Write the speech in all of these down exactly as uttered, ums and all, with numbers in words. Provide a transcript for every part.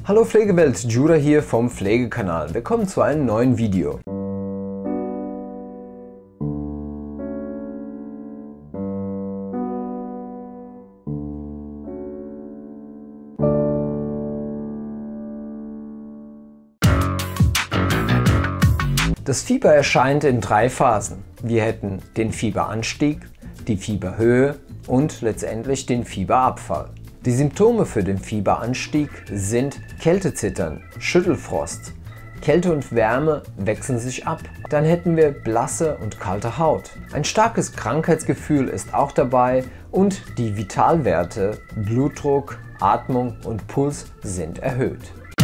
Hallo Pflegewelt, Judah hier vom Pflegekanal. Willkommen zu einem neuen Video. Das Fieber erscheint in drei Phasen. Wir hätten den Fieberanstieg, die Fieberhöhe und letztendlich den Fieberabfall. Die Symptome für den Fieberanstieg sind Kältezittern, Schüttelfrost. Kälte und Wärme wechseln sich ab. Dann hätten wir blasse und kalte Haut. Ein starkes Krankheitsgefühl ist auch dabei und die Vitalwerte, Blutdruck, Atmung und Puls sind erhöht.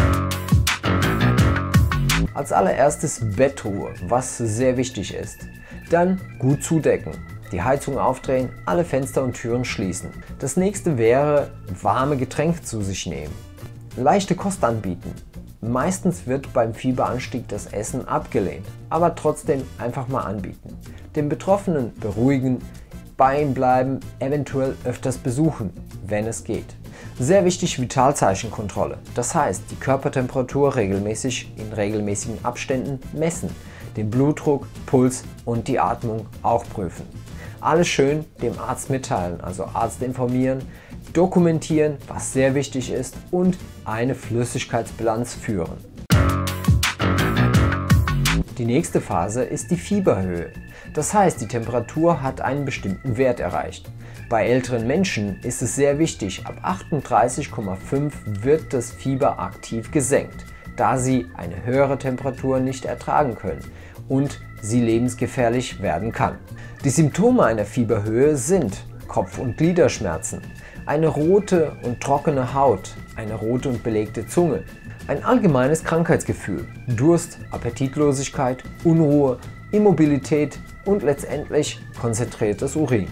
Als allererstes Bettruhe, was sehr wichtig ist. Dann gut zudecken. Die Heizung aufdrehen, alle Fenster und Türen schließen. Das nächste wäre warme Getränke zu sich nehmen. Leichte Kost anbieten. Meistens wird beim Fieberanstieg das Essen abgelehnt, aber trotzdem einfach mal anbieten. Den Betroffenen beruhigen, bei ihm bleiben, eventuell öfters besuchen, wenn es geht. Sehr wichtig, Vitalzeichenkontrolle. Das heißt, die Körpertemperatur regelmäßig in regelmäßigen Abständen messen. Den Blutdruck, Puls und die Atmung auch prüfen. Alles schön dem Arzt mitteilen, also Arzt informieren, dokumentieren, was sehr wichtig ist, und eine Flüssigkeitsbilanz führen. Die nächste Phase ist die Fieberhöhe. Das heißt, die Temperatur hat einen bestimmten Wert erreicht. Bei älteren Menschen ist es sehr wichtig, ab achtunddreißig Komma fünf wird das Fieber aktiv gesenkt, da sie eine höhere Temperatur nicht ertragen können und sie lebensgefährlich werden kann. Die Symptome einer Fieberhöhe sind Kopf- und Gliederschmerzen, eine rote und trockene Haut, eine rote und belegte Zunge, ein allgemeines Krankheitsgefühl, Durst, Appetitlosigkeit, Unruhe, Immobilität und letztendlich konzentriertes Urin.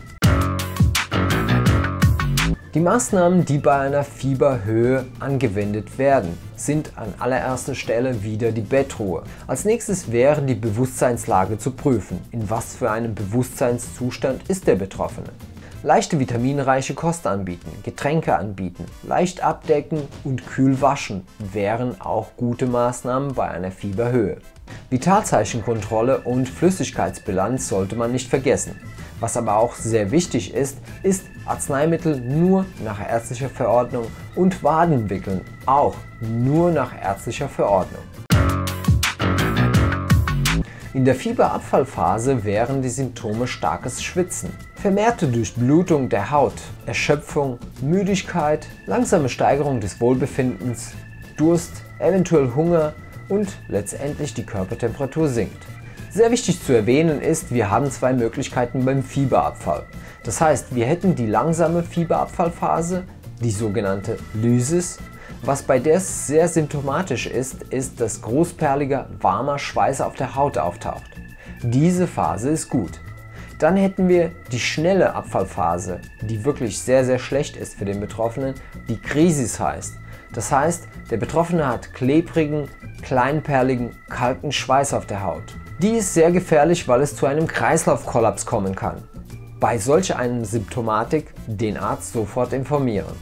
Die Maßnahmen, die bei einer Fieberhöhe angewendet werden, sind an allererster Stelle wieder die Bettruhe. Als nächstes wäre die Bewusstseinslage zu prüfen. In was für einem Bewusstseinszustand ist der Betroffene? Leichte vitaminreiche Kost anbieten, Getränke anbieten, leicht abdecken und kühl waschen wären auch gute Maßnahmen bei einer Fieberhöhe. Vitalzeichenkontrolle und Flüssigkeitsbilanz sollte man nicht vergessen. Was aber auch sehr wichtig ist, ist Arzneimittel nur nach ärztlicher Verordnung und Wadenwickeln auch nur nach ärztlicher Verordnung. In der Fieberabfallphase wären die Symptome starkes Schwitzen, vermehrte Durchblutung der Haut, Erschöpfung, Müdigkeit, langsame Steigerung des Wohlbefindens, Durst, eventuell Hunger und letztendlich die Körpertemperatur sinkt. Sehr wichtig zu erwähnen ist, wir haben zwei Möglichkeiten beim Fieberabfall. Das heißt, wir hätten die langsame Fieberabfallphase, die sogenannte Lysis. Was bei der sehr symptomatisch ist, ist, dass großperliger, warmer Schweiß auf der Haut auftaucht. Diese Phase ist gut. Dann hätten wir die schnelle Abfallphase, die wirklich sehr, sehr schlecht ist für den Betroffenen, die Krisis heißt. Das heißt, der Betroffene hat klebrigen, kleinperligen, kalten Schweiß auf der Haut. Die ist sehr gefährlich, weil es zu einem Kreislaufkollaps kommen kann. Bei solch einer Symptomatik den Arzt sofort informieren.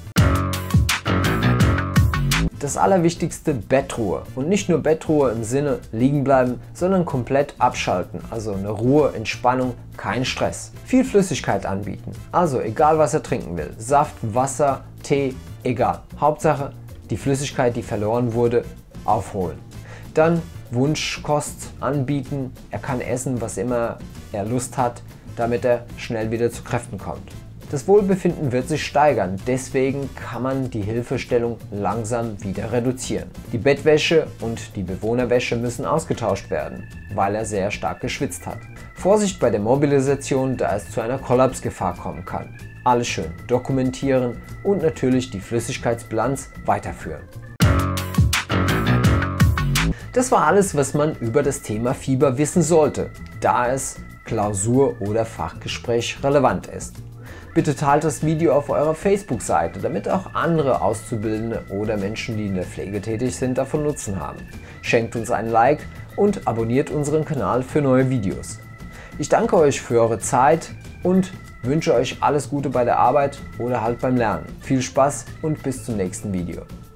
Das Allerwichtigste, Bettruhe. Und nicht nur Bettruhe im Sinne liegen bleiben, sondern komplett abschalten. Also eine Ruhe, Entspannung, kein Stress. Viel Flüssigkeit anbieten. Also egal was er trinken will. Saft, Wasser, Tee, egal. Hauptsache die Flüssigkeit, die verloren wurde, aufholen. Dann Wunschkost anbieten. Er kann essen, was immer er Lust hat, damit er schnell wieder zu Kräften kommt. Das Wohlbefinden wird sich steigern, deswegen kann man die Hilfestellung langsam wieder reduzieren. Die Bettwäsche und die Bewohnerwäsche müssen ausgetauscht werden, weil er sehr stark geschwitzt hat. Vorsicht bei der Mobilisation, da es zu einer Kollapsgefahr kommen kann. Alles schön dokumentieren und natürlich die Flüssigkeitsbilanz weiterführen. Das war alles, was man über das Thema Fieber wissen sollte, da es Klausur- oder Fachgespräch relevant ist. Bitte teilt das Video auf eurer Facebook-Seite, damit auch andere Auszubildende oder Menschen, die in der Pflege tätig sind, davon Nutzen haben. Schenkt uns ein Like und abonniert unseren Kanal für neue Videos. Ich danke euch für eure Zeit und wünsche euch alles Gute bei der Arbeit oder halt beim Lernen. Viel Spaß und bis zum nächsten Video.